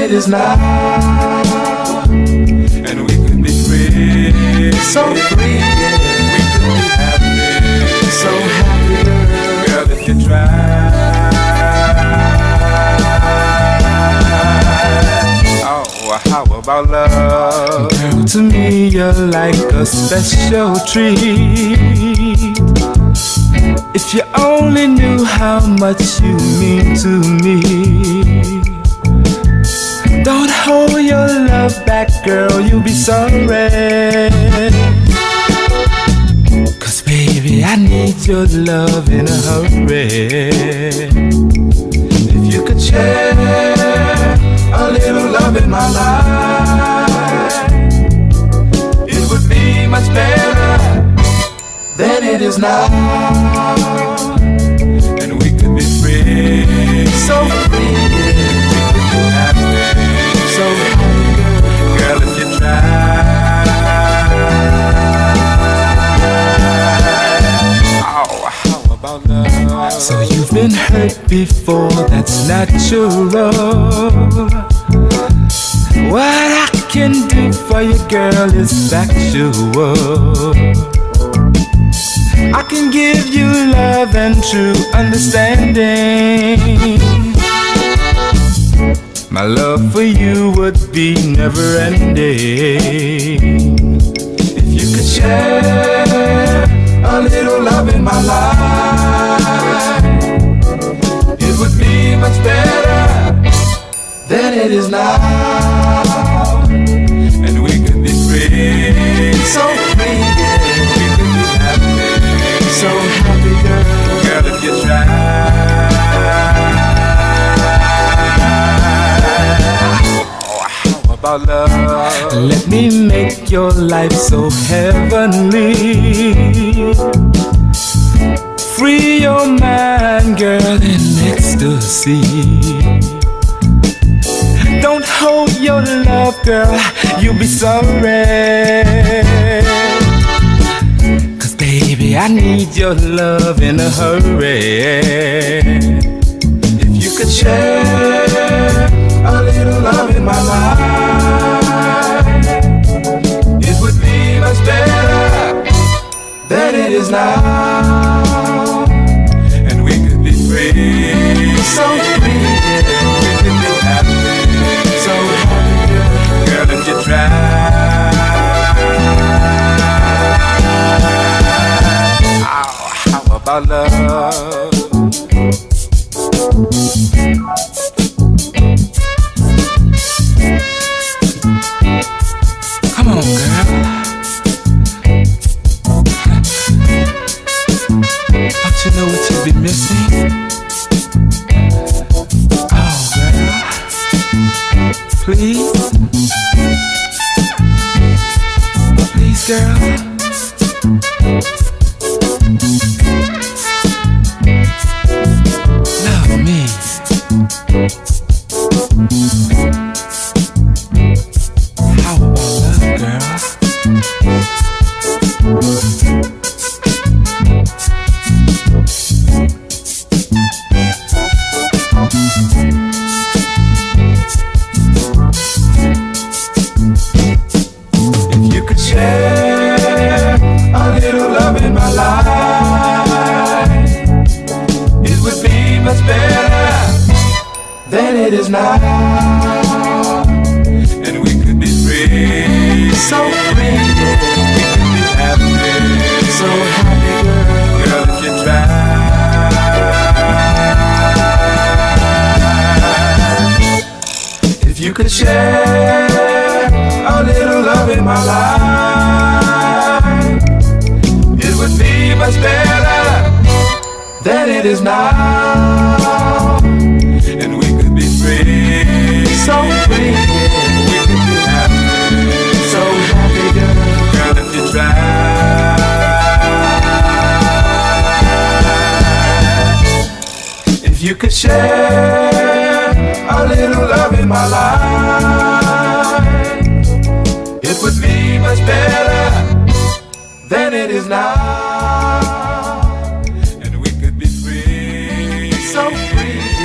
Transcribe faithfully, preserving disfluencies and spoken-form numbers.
it is now. And we could be free, so free, yeah. We could be happy, so happy, girl, if you try. Oh, how about love? Girl, to me you're like a special treat. If you only knew how much you mean to me. Don't hold your love back, girl, you'll be sorry. Cause baby, I need your love in a hurry. If you could share a little love in my life, it would be much better than it is now. And we could be free, so free, yeah. We could be happy, so happy, girl, if you try. Oh, how about love? So you've been hurt before, that's natural. What I can do for you, girl, is factual. I can give you love and true understanding. My love for you would be never ending. If you could share a little love in my life, it would be much better than it is now. And we could be free, so free, yeah. We could be happy, so happy, girl, girl, if you try. Oh, how about love? Let me make your life so heavenly. Free your mind, girl, in ecstasy. Don't hold your love, girl, you'll be sorry. Cause baby, I need your love in a hurry. If you could share a little love in my life, it would be much better than it is now. And we could be free, so free, yeah. We could be happy, so happy, girl, if you try. Oh, how about love? Come on, girl. Don't you know what you've been missing? Oh, girl. Please? Please, girl? Love me. How about love, girl? If you could share a little love in my life, it would be much better than it is now. And we could be free, so free, yeah. We could be happy, so happy, girl, girl, if you try. If you could share a little love in my life, it would be much better than it is now. And we could be free, so free, yeah. We could be happy, so happy, girl, girl, if you try. If you could share a little love in my life, it would be much better than it is now. And we could be free, so free.